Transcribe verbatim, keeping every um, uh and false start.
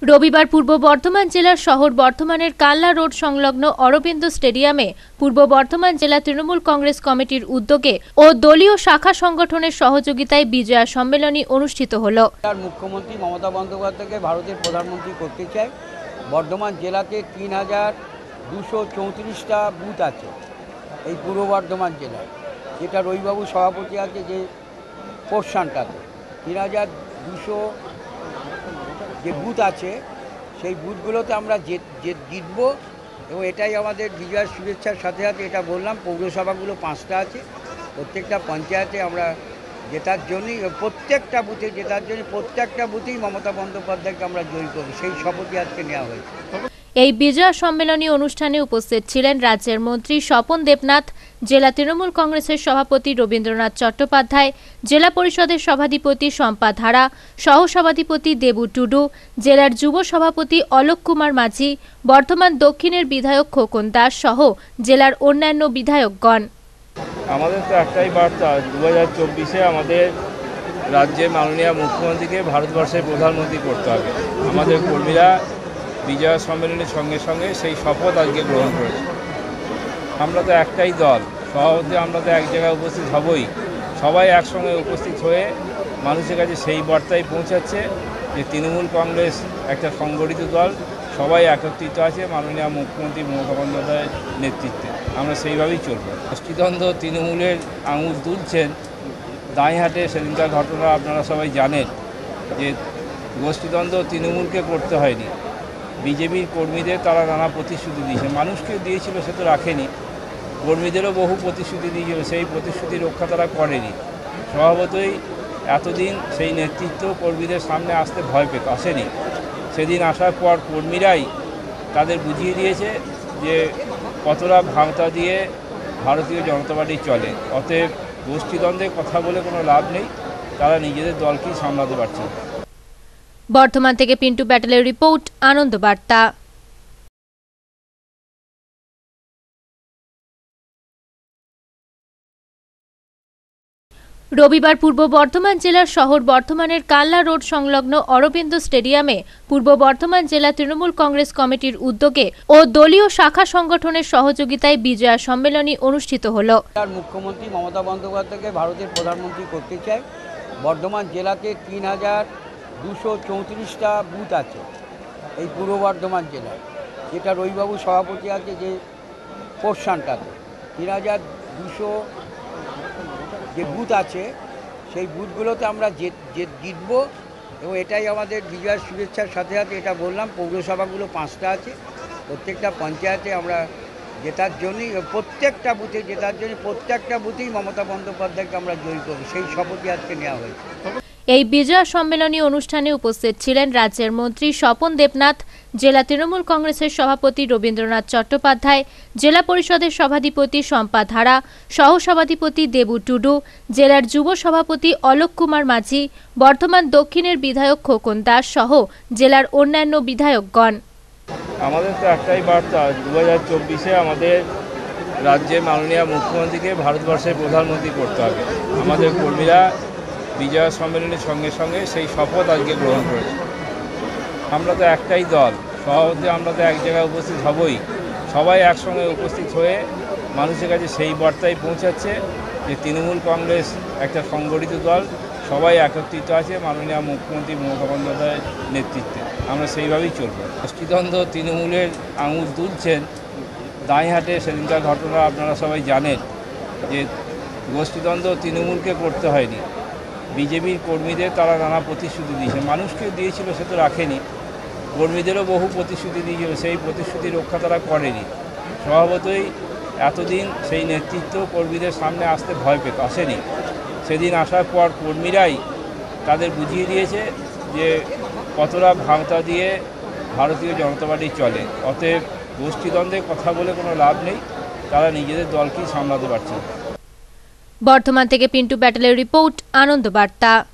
রবিবার পূর্ব বর্ধমান জেলার শহর বর্ধমানের কাল্লা রোড সংলগ্ন অরবিন্দ স্টেডিয়ামে পূর্ব বর্ধমান জেলা তৃণমূল কংগ্রেস কমিটির উদ্যোগে ও দলীয় শাখা সংগঠনের সহযোগিতায় বিজয়া সম্মেলনী অনুষ্ঠিত হল। মুখ্যমন্ত্রী মমতা বন্দ্যোপাধ্যায়কে ভারতের প্রধানমন্ত্রী করতে চায়। বর্ধমান জেলাতে তিন হাজার দুশো চৌত্রিশটা বুথ আছে এই পূর্ব বর্ধমান জেলায়, যেটা রবিবাবু সভাপতি আছে যে পোর্শনটাতে তিন হাজার দুশো যে বুথ আছে সেই বুথগুলোতে আমরা যে জিতব এবং এটাই আমাদের বিজয়ের শুভেচ্ছার সাথে সাথে এটা বললাম পৌরসভাগুলো পাঁচটা আছে, প্রত্যেকটা পঞ্চায়েতে আমরা জেতার জন্যই প্রত্যেকটা বুথে জেতার জন্য প্রত্যেকটা বুথেই মমতা বন্দ্যোপাধ্যায়কে আমরা জয়ী করব, সেই শপথই আজকে নেওয়া হয়েছে। এই বিজয়া সম্মেলনী অনুষ্ঠানে উপস্থিত ছিলেন রাজ্যের মন্ত্রী স্বপন দেবনাথ, জেলা তৃণমূল কংগ্রেসের সভাপতি রবীন্দ্রনাথ চট্টোপাধ্যায়, জেলা পরিষদের সভাধিপতি শম্পা ধারা, সহসভাধিপতি দেবু টুডু, জেলার যুব সভাপতি অলোক কুমার মাঝি, বর্ধমান দক্ষিণের বিধায়ক খোকন দাস সহ জেলার অন্যান্য বিধায়কগণ। আমাদের তো একটাই বার্তা, দু হাজার চব্বিশে আমাদের রাজ্যের মাননীয় মুখ্যমন্ত্রীকে ভারতবর্ষের প্রধানমন্ত্রী করতে হবে। আমাদের কর্মীরা বিজয়া সম্মেলনের সঙ্গে সঙ্গে সেই শপথ আজকে গ্রহণ করেছে। আমরা তো একটাই দল, সভাপতি আমরা তো এক জায়গায় উপস্থিত হবই, সবাই একসঙ্গে উপস্থিত হয়ে মানুষের কাছে সেই বার্তাই পৌঁছাচ্ছে যে তৃণমূল কংগ্রেস একটা সংগঠিত দল, সবাই একত্রিত আছে মাননীয় মুখ্যমন্ত্রী মমতা বন্দ্যোপাধ্যায়ের নেতৃত্বে। আমরা সেইভাবেই চলব। গোষ্ঠীদ্বন্দ্ব তৃণমূলের আঙুল তুলছেন দাঁইহাটে সেদিনকার ঘটনা আপনারা সবাই জানেন যে গোষ্ঠীদ্বন্দ্ব তৃণমূলকে করতে হয়নি, বিজেপির কর্মীদের তারা নানা প্রতিশ্রুতি দিয়েছে, মানুষকে দিয়েছিল সে তো রাখেনি, কর্মীদেরও বহু প্রতিশ্রুতি দিয়েছিল, সেই প্রতিশ্রুতি রক্ষা তারা করেনি। স্বভাবতই এতদিন সেই নেতৃত্ব কর্মীদের সামনে আসতে ভয় পেত, আসেনি। সেদিন আসার পর কর্মীরাই তাদের বুঝিয়ে দিয়েছে যে কতটা ভাঙতা দিয়ে ভারতীয় জনতা পার্টি চলে। অতএব গোষ্ঠীদ্বন্দ্বের কথা বলে কোনো লাভ নেই, তারা নিজেদের দলকেই সামলাতে পারছে। বর্ধমান থেকে পিন্টু ব্যাটেলের রিপোর্ট, আনন্দ বার্তা। রবিবার পূর্ব বর্ধমান জেলার শহর বর্ধমানের কাল্লা রোড সংলগ্ন অরবিন্দ স্টেডিয়ামে পূর্ব বর্ধমান জেলা তৃণমূল কংগ্রেস কমিটির উদ্যোগে ও দলীয় শাখা সংগঠনের সহযোগিতায় বিজয়া সম্মেলনী অনুষ্ঠিত হল। মুখ্যমন্ত্রী মমতা বন্দ্যোপাধ্যায়কে ভারতের প্রধানমন্ত্রী করতে চায়। বর্ধমান জেলাতে তিন হাজার দুশো চৌত্রিশটা বুথ আছে এই পূর্ব বর্ধমান জেলায়, যেটা রবিবাবু সভাপতি আছে যে পোর্শনটাতে তিন হাজার দুশো যে বুথ আছে সেই বুথগুলোতে আমরা যে জিতব এবং এটাই আমাদের বিজয়ের শুভেচ্ছার সাথে সাথে এটা বললাম পৌরসভাগুলো পাঁচটা আছে, প্রত্যেকটা পঞ্চায়েতে আমরা জেতার জন্যই প্রত্যেকটা বুথে জেতার জন্য প্রত্যেকটা বুথেই মমতা বন্দ্যোপাধ্যায়কে আমরা জয়ী করব, সেই শপথই আজকে নেওয়া হয়েছে। এই বিজয়া সম্মেলনী অনুষ্ঠানে উপস্থিত ছিলেন রাজ্যের মন্ত্রী স্বপন দেবনাথ, জেলা তৃণমূল কংগ্রেসের সভাপতি রবীন্দ্রনাথ চট্টোপাধ্যায়, জেলা পরিষদের সভাধিপতি শম্পা ধারা, সহসভাধিপতি দেবু টুডু, জেলার যুব সভাপতি অলোক কুমার মাঝি, বর্ধমান দক্ষিণের বিধায়ক খোকন দাস সহ জেলার অন্যান্য বিধায়কগণ। আমাদের তো একটাই বার্তা, দু হাজার চব্বিশে আমাদের রাজ্যের মাননীয় মুখ্যমন্ত্রীকে ভারতবর্ষের প্রধানমন্ত্রী করতে হবে। আমাদের কর্মীরা বিজয়া সম্মেলনের সঙ্গে সঙ্গে সেই শপথ আজকে গ্রহণ করেছে। আমরা তো একটাই দল, সভাপতি আমরা তো এক জায়গায় উপস্থিত হবই, সবাই একসঙ্গে উপস্থিত হয়ে মানুষের কাছে সেই বার্তাই পৌঁছাচ্ছে যে তৃণমূল কংগ্রেস একটা সংগঠিত দল, সবাই একত্রিত আছে মাননীয় মুখ্যমন্ত্রী মমতা বন্দ্যোপাধ্যায়ের নেতৃত্বে। আমরা সেইভাবেই চলব। গোষ্ঠীদ্বন্দ্ব তৃণমূলের আঙুল তুলছেন দাঁইহাটে সেদিনকার ঘটনা আপনারা সবাই জানেন যে গোষ্ঠীদ্বন্দ্ব তৃণমূলকে করতে হয়নি, বিজেপির কর্মীদের তারা নানা প্রতিশ্রুতি দিয়েছে, মানুষকে দিয়েছিল সে তো রাখেনি, কর্মীদেরও বহু প্রতিশ্রুতি দিয়েছিল, সেই প্রতিশ্রুতি রক্ষা তারা করেনি। স্বভাবতই এতদিন সেই নেতৃত্ব কর্মীদের সামনে আসতে ভয় পেত, আসেনি। সেদিন আসার পর কর্মীরাই তাদের বুঝিয়ে দিয়েছে যে কতটা ভাঙতা দিয়ে ভারতীয় জনতা পার্টি চলে। অতএব গোষ্ঠীদ্বন্দ্বের কথা বলে কোনো লাভ নেই, তারা নিজেদের দলকেই সামলাতে পারছে। বর্ধমান থেকে পিন্টু ব্যাটেলের রিপোর্ট, আনন্দ বার্তা।